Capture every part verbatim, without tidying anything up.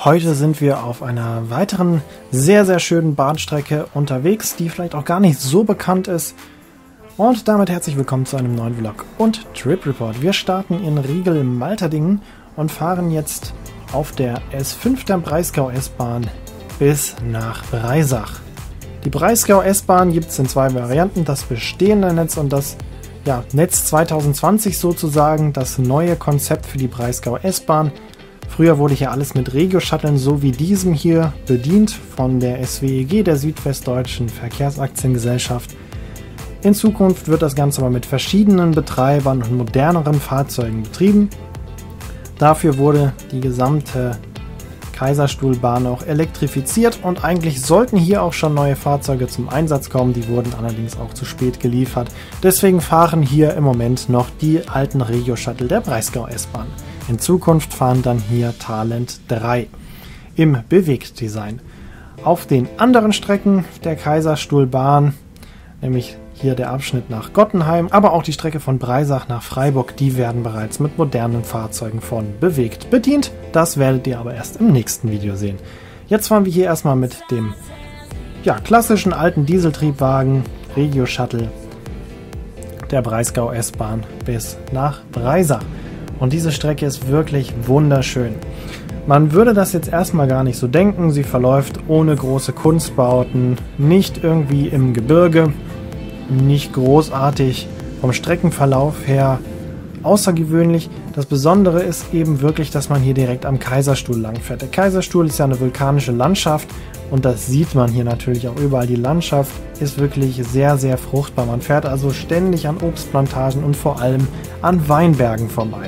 Heute sind wir auf einer weiteren sehr, sehr schönen Bahnstrecke unterwegs, die vielleicht auch gar nicht so bekannt ist. Und damit herzlich willkommen zu einem neuen Vlog und Trip Report. Wir starten in Riegel-Malterdingen und fahren jetzt auf der S fünf der Breisgau S-Bahn bis nach Breisach. Die Breisgau S-Bahn gibt es in zwei Varianten, das bestehende Netz und das ja, Netz zwanzig zwanzig sozusagen, das neue Konzept für die Breisgau S-Bahn. Früher wurde hier alles mit Regio-Shuttlen, so wie diesem hier, bedient von der S W E G, der Südwestdeutschen Verkehrsaktiengesellschaft. In Zukunft wird das Ganze aber mit verschiedenen Betreibern und moderneren Fahrzeugen betrieben. Dafür wurde die gesamte Kaiserstuhlbahn auch elektrifiziert und eigentlich sollten hier auch schon neue Fahrzeuge zum Einsatz kommen, die wurden allerdings auch zu spät geliefert. Deswegen fahren hier im Moment noch die alten Regio-Shuttle der Breisgau S-Bahn. In Zukunft fahren dann hier Talent drei im Bewegtdesign. Auf den anderen Strecken der Kaiserstuhlbahn, nämlich hier der Abschnitt nach Gottenheim, aber auch die Strecke von Breisach nach Freiburg, die werden bereits mit modernen Fahrzeugen von Bewegt bedient. Das werdet ihr aber erst im nächsten Video sehen. Jetzt fahren wir hier erstmal mit dem ja, klassischen alten Dieseltriebwagen Regio-Shuttle der Breisgau S-Bahn bis nach Breisach. Und diese Strecke ist wirklich wunderschön. Man würde das jetzt erstmal gar nicht so denken. Sie verläuft ohne große Kunstbauten, nicht irgendwie im Gebirge, nicht großartig vom Streckenverlauf her außergewöhnlich. Das Besondere ist eben wirklich, dass man hier direkt am Kaiserstuhl langfährt. Der Kaiserstuhl ist ja eine vulkanische Landschaft und das sieht man hier natürlich auch überall. Die Landschaft ist wirklich sehr, sehr fruchtbar. Man fährt also ständig an Obstplantagen und vor allem an Weinbergen vorbei.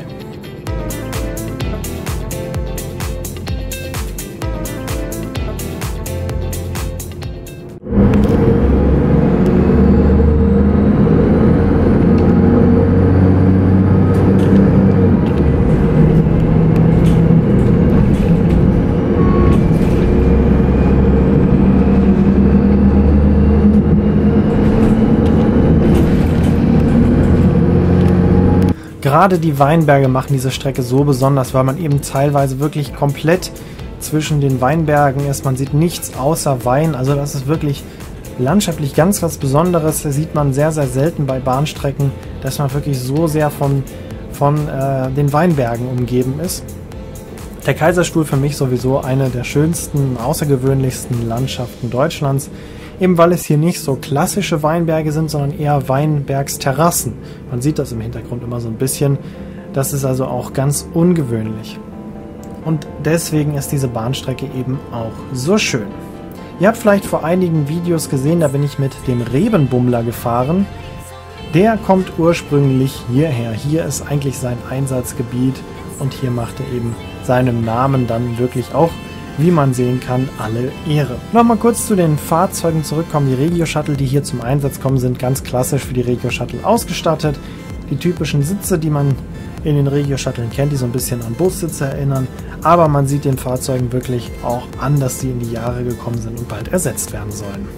Gerade die Weinberge machen diese Strecke so besonders, weil man eben teilweise wirklich komplett zwischen den Weinbergen ist. Man sieht nichts außer Wein, also das ist wirklich landschaftlich ganz was Besonderes. Das sieht man sehr, sehr selten bei Bahnstrecken, dass man wirklich so sehr von, von äh, den Weinbergen umgeben ist. Der Kaiserstuhl für mich sowieso eine der schönsten, außergewöhnlichsten Landschaften Deutschlands. Eben weil es hier nicht so klassische Weinberge sind, sondern eher Weinbergsterrassen. Man sieht das im Hintergrund immer so ein bisschen. Das ist also auch ganz ungewöhnlich. Und deswegen ist diese Bahnstrecke eben auch so schön. Ihr habt vielleicht vor einigen Videos gesehen, da bin ich mit dem Rebenbummler gefahren. Der kommt ursprünglich hierher. Hier ist eigentlich sein Einsatzgebiet und hier macht er eben seinem Namen dann wirklich auch, wie man sehen kann, alle Ehre. Nochmal kurz zu den Fahrzeugen zurückkommen. Die Regio-Shuttle, die hier zum Einsatz kommen, sind ganz klassisch für die Regio-Shuttle ausgestattet. Die typischen Sitze, die man in den Regio-Shuttlen kennt, die so ein bisschen an Bussitze erinnern. Aber man sieht den Fahrzeugen wirklich auch an, dass sie in die Jahre gekommen sind und bald ersetzt werden sollen.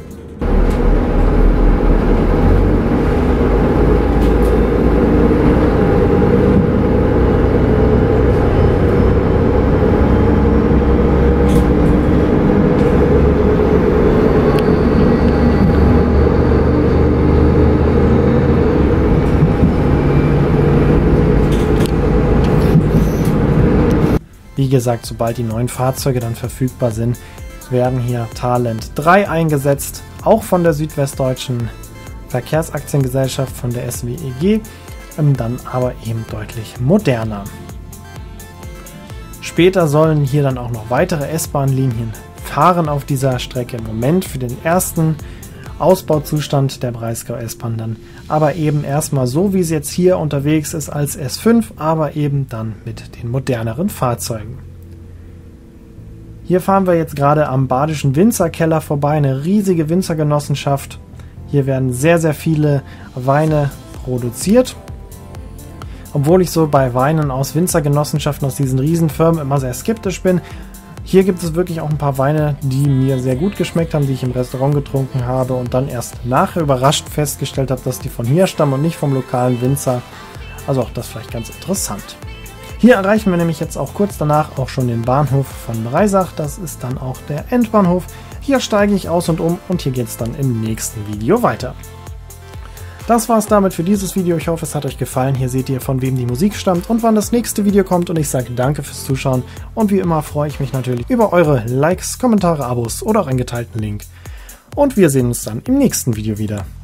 Wie gesagt, sobald die neuen Fahrzeuge dann verfügbar sind, werden hier Talent drei eingesetzt, auch von der Südwestdeutschen Verkehrsaktiengesellschaft, von der S W E G, dann aber eben deutlich moderner. Später sollen hier dann auch noch weitere S-Bahn-Linien fahren auf dieser Strecke. Im Moment für den ersten Ausbauzustand der Breisgau S-Bahn dann, aber eben erstmal so, wie sie jetzt hier unterwegs ist als S fünf, aber eben dann mit den moderneren Fahrzeugen. Hier fahren wir jetzt gerade am Badischen Winzerkeller vorbei, eine riesige Winzergenossenschaft. Hier werden sehr, sehr viele Weine produziert. Obwohl ich so bei Weinen aus Winzergenossenschaften, aus diesen Riesenfirmen immer sehr skeptisch bin, hier gibt es wirklich auch ein paar Weine, die mir sehr gut geschmeckt haben, die ich im Restaurant getrunken habe und dann erst nachher überrascht festgestellt habe, dass die von hier stammen und nicht vom lokalen Winzer. Also auch das vielleicht ganz interessant. Hier erreichen wir nämlich jetzt auch kurz danach auch schon den Bahnhof von Breisach. Das ist dann auch der Endbahnhof. Hier steige ich aus und um und hier geht es dann im nächsten Video weiter. Das war's damit für dieses Video. Ich hoffe, es hat euch gefallen. Hier seht ihr, von wem die Musik stammt und wann das nächste Video kommt. Und ich sage danke fürs Zuschauen. Und wie immer freue ich mich natürlich über eure Likes, Kommentare, Abos oder auch einen geteilten Link. Und wir sehen uns dann im nächsten Video wieder.